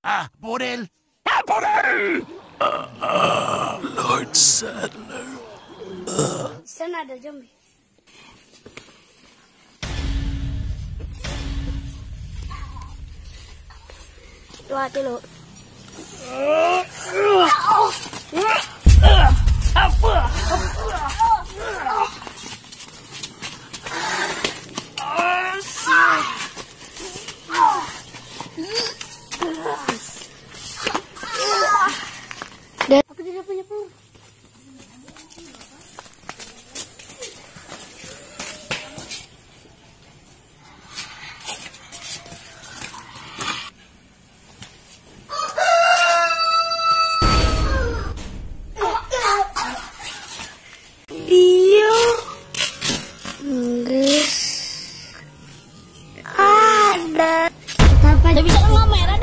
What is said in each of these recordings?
Ah, por él. ¡Ah, por él! Lord Sadler. Sana ada zombie. Lu hati lu. Dan aku tidak punya peluru. Dia guys ada apa dia bisa ngemerah.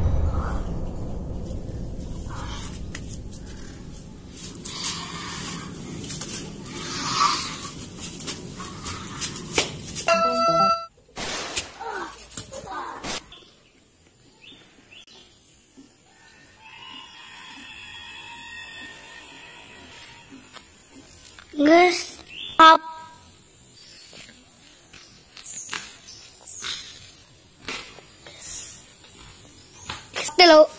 Guys, up. Hello.